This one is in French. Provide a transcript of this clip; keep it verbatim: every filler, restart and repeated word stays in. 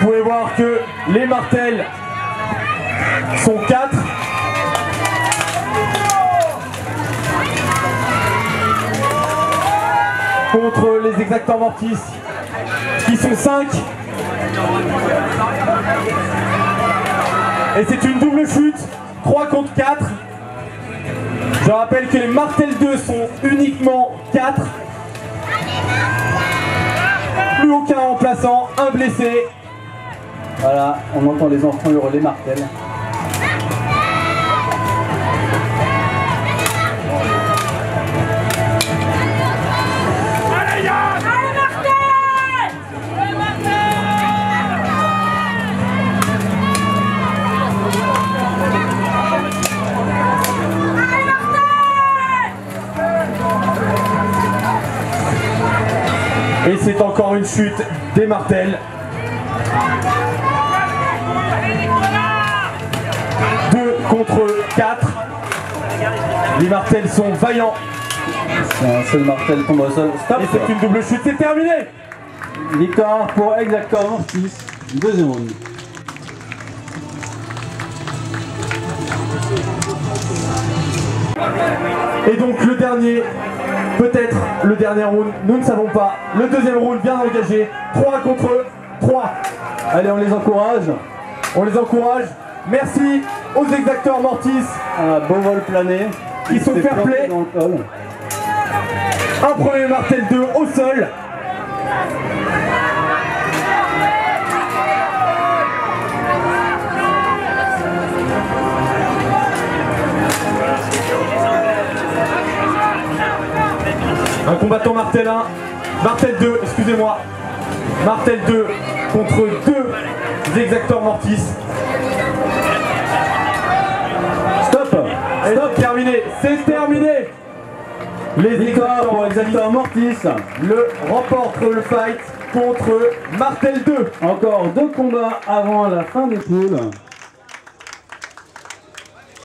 pouvez voir que les martels sont quatre. Contre les exacteurs mortis qui sont cinq. Et c'est une double chute, trois contre quatre. Je rappelle que les martels deux sont uniquement quatre. Plus aucun remplaçant, un blessé. Voilà, on entend les enfants hurler martel. Et c'est encore une chute des martels. deux contre quatre. Les martels sont vaillants. C'est un seul martel tombe au sol. Stop. Et c'est une double chute, c'est terminé. Victoire pour Exactor Mortis. Deuxième round. Et donc le dernier, peut-être le dernier round, nous ne savons pas. Le deuxième round vient d'engager. trois contre trois. Allez, on les encourage. On les encourage. Merci aux Exactors Mortis. Un beau vol plané. Qui sont fair play. Dans le hall. Un premier martel deux au sol. Un combattant martel un, martel deux, excusez-moi, martel deux contre deux Exactors Mortis. Stop. Et Stop, terminé, c'est terminé. Les Victoire pour Exactor Mortis. Le remporte le fight contre martel deux. Encore deux combats avant la fin des poules.